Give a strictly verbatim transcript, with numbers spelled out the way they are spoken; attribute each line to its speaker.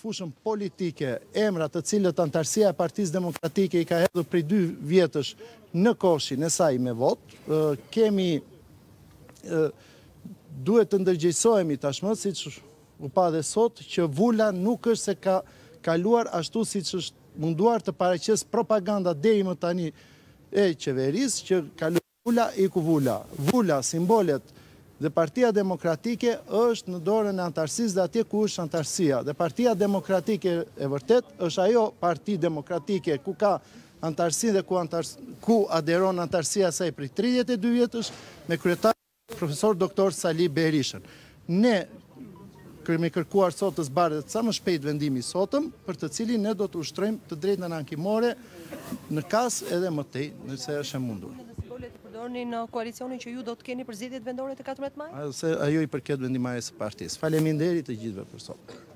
Speaker 1: fushën politike emra të cilët antarësia e Partisë Demokratike i ka hedhur prej dy vjetësh në koshin e saj me votë. Kemi duhet të ndërgjegjësohemi tashmë, siç u pa dhe sot, që Vula nuk është se ka kaluar ashtu siç është munduar të paraqes propaganda deri më tani e qeverisë, që kaloi Vula iku Vula. Vula, simbolet dhe Partia Demokratike është në dorën e antarësisë dhe atje ku është antarësia. Dhe Partia Demokratike e vërtet është ajo parti demokratike ku ka antarësi dhe ku, antars, ku aderon antarësia saj prej tridhjetë e dy vjetësh me kryetar profesor doktor Sali Berishën. Ne kemi kërkuar sot të zbarret sa më shpejt vendimi i sotëm, për të cilin ne do të ushtrojmë të drejtën ankimore në kas edhe më tej, nëse është e mundur.
Speaker 2: Simbolet i përdorni në koalicionin që ju do të keni për zgjedhjet vendore të katërmbëdhjetë maj?
Speaker 1: Se ajo i përket vendimarrjes së partisë. Faleminderit të gjithëve për sot.